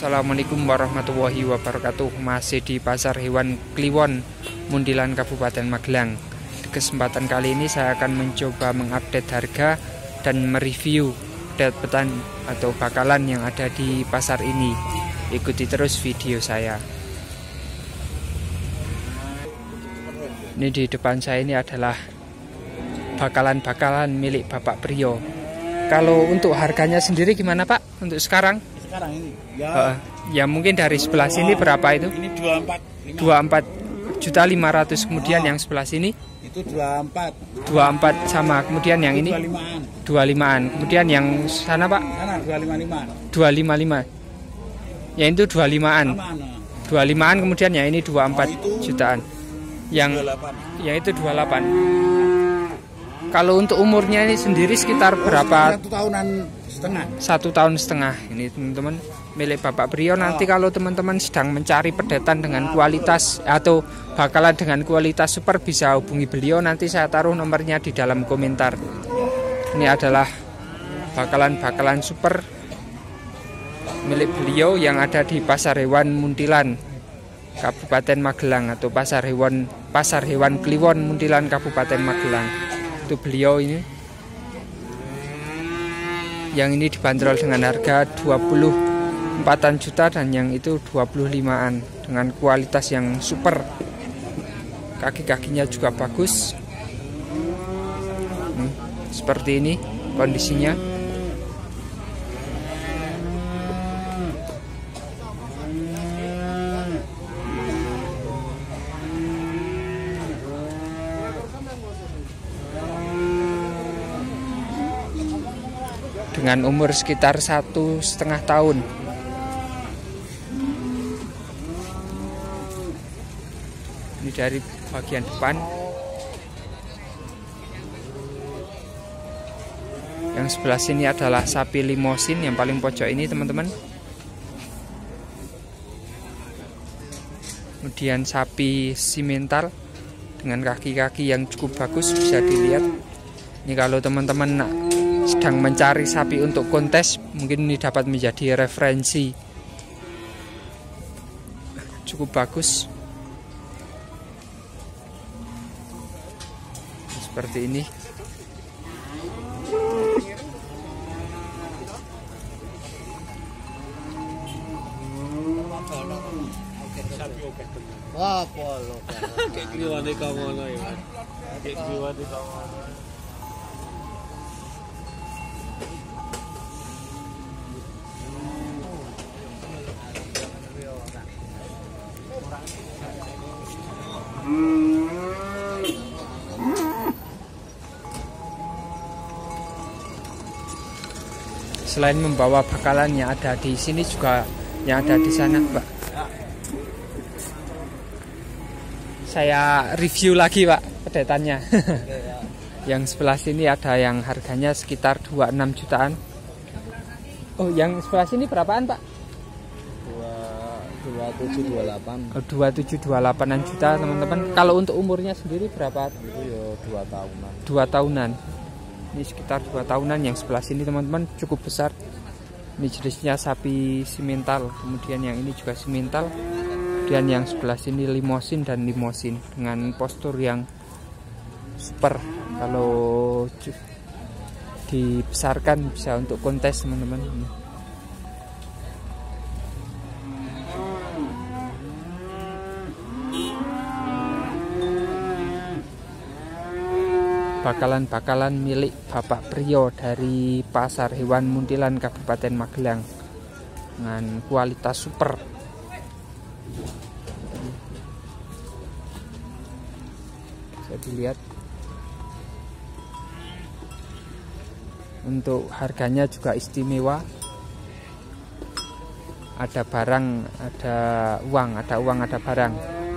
Assalamualaikum warahmatullahi wabarakatuh. Masih di Pasar Hewan Kliwon, Muntilan, Kabupaten Magelang. Di kesempatan kali ini saya akan mencoba mengupdate harga dan mereview petan atau bakalan yang ada di pasar ini. Ikuti terus video saya. Ini di depan saya ini adalah bakalan-bakalan milik Bapak Priyo. Kalau untuk harganya sendiri gimana Pak? Untuk sekarang? Sekarang ini ya mungkin dari sebelah sini berapa itu? Ini 24.500.000. Kemudian yang sebelah sini itu 24 sama. Kemudian yang ini 25-an. Kemudian yang sana Pak? Sana 255. Ya itu 25-an. 25-an, kemudian yang ini 24 jutaan. Yang 28. Ya itu 28. Kalau untuk umurnya ini sendiri sekitar berapa? 1 tahunan setengah. 1 tahun setengah. Ini teman-teman milik Bapak Priyo. Nanti kalau teman-teman sedang mencari pedetan dengan kualitas atau bakalan dengan kualitas super, bisa hubungi beliau. Nanti saya taruh nomornya di dalam komentar. Ini adalah bakalan-bakalan super milik beliau yang ada di Pasar Hewan Muntilan, Kabupaten Magelang, atau Pasar Hewan Kliwon, Muntilan, Kabupaten Magelang. Itu beliau ini. Yang ini dibanderol dengan harga 24-an juta dan yang itu 25-an dengan kualitas yang super. Kaki-kakinya juga bagus. Seperti ini kondisinya. Dengan umur sekitar 1,5 tahun. Ini dari bagian depan. Yang sebelah sini adalah sapi limosin yang paling pojok ini teman-teman. Kemudian sapi simental dengan kaki-kaki yang cukup bagus, bisa dilihat. Ini kalau teman-teman sedang mencari sapi untuk kontes, mungkin ini dapat menjadi referensi. Cukup bagus. Seperti ini. Selain membawa bakalan yang ada di sini, juga yang ada di sana, Pak. Saya review lagi, Pak, pedetannya. Yang sebelah sini ada yang harganya sekitar 26 jutaan. Oh, yang sebelah sini berapaan, Pak? 2728. 27-28an juta, teman-teman. Kalau untuk umurnya sendiri berapa? Itu ya 2 tahunan. 2 tahunan. Ini sekitar 2 tahunan. Yang sebelah sini teman-teman cukup besar. Ini jenisnya sapi simental. Kemudian yang ini juga simental. Kemudian yang sebelah sini limosin dan limosin dengan postur yang super. Kalau dibesarkan bisa untuk kontes teman-teman. Bakalan-bakalan milik Bapak Priyo dari Pasar Hewan Muntilan, Kabupaten Magelang, dengan kualitas super. Bisa dilihat. Untuk harganya juga istimewa. Ada barang, ada uang, ada barang.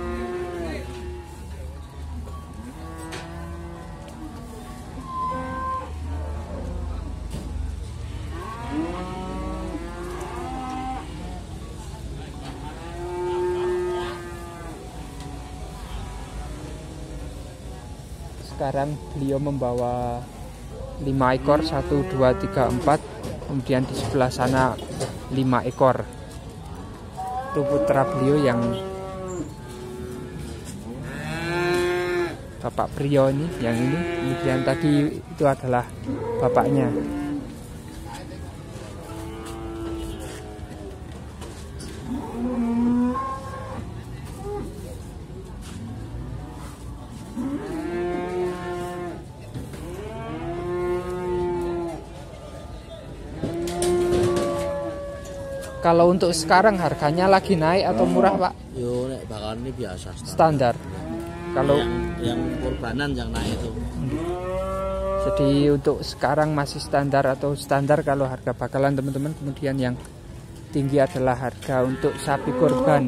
Sekarang beliau membawa 5 ekor, 1, 2, 3, 4. Kemudian di sebelah sana 5 ekor. satu putra beliau yang Bapak Priyo ini, yang ini. Kemudian tadi itu adalah bapaknya. Kalau untuk sekarang harganya lagi naik atau murah, Pak? Yo, nek bakalan ini biasa Standar. Kalau yang kurbanan yang naik itu. jadi untuk sekarang masih standar atau standar kalau harga bakalan teman-teman. Kemudian yang tinggi adalah harga untuk sapi kurban.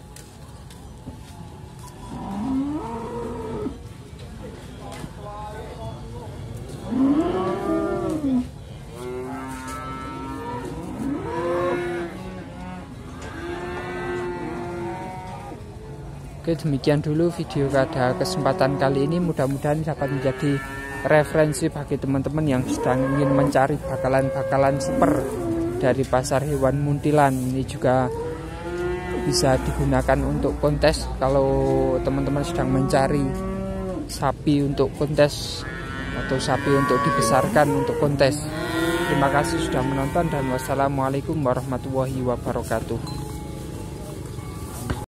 Oke, demikian dulu video pada kesempatan kali ini. Mudah-mudahan dapat menjadi referensi bagi teman-teman yang sedang ingin mencari bakalan-bakalan super dari pasar hewan Muntilan. Ini juga bisa digunakan untuk kontes kalau teman-teman sedang mencari sapi untuk kontes atau sapi untuk dibesarkan untuk kontes. Terima kasih sudah menonton dan wassalamualaikum warahmatullahi wabarakatuh.